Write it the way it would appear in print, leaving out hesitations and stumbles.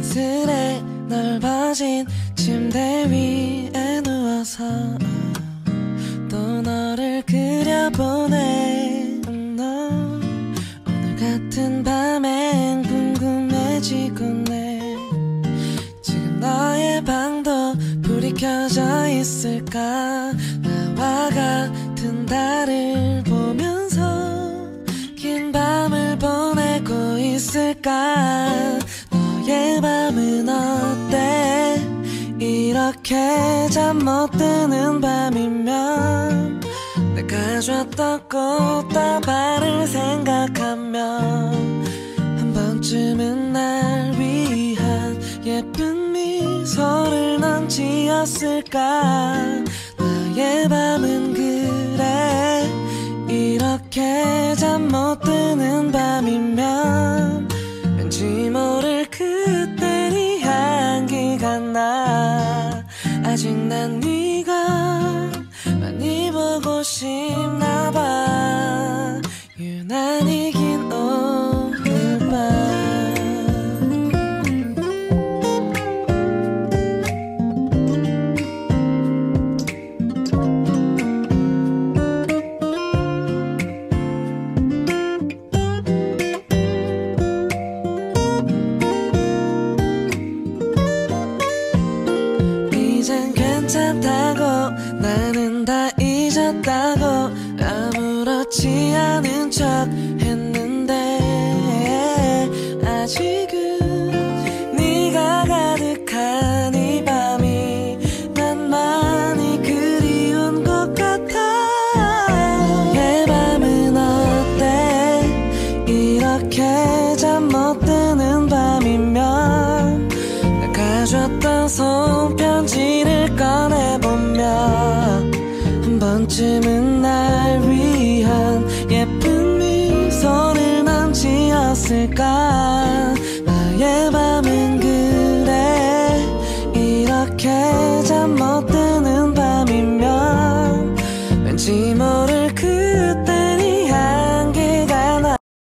쓸쓸해 넓어진 침대 위에 누워서 또 너를 그려보네. 너 오늘 같은 밤엔 궁금해지곤 해. 지금 너의 방도 불이 켜져 있을까. 나와 같은 달을 보면서 긴 밤을 보내고 있을까. 너의 밤은 어때? 이렇게 잠 못 드는 밤이면 내가 줬던 꽃다발을 생각하면 한 번쯤은 날 위한 예쁜 미소를 넌 지었을까. 나의 밤은 그래 이렇게 잠 못 드는 밤이면 왠지 모를 그때 네 향기가 나. 아직 난 네가 많이 보고 싶나 봐. 유난히 긴 오늘 밤. 이젠 괜찮다고 나는 다 잊었다고 아무렇지 않은 척 했는데 아직은 네가 가득한 이 밤이 난 많이 그리운 것 같아. 너의 밤은 어때? 이렇게 잠 못 드는 밤이면 내가 줬던 손편지를 꺼내보면 한 번쯤은 날 위한 예쁜 미소를 난 지었을까.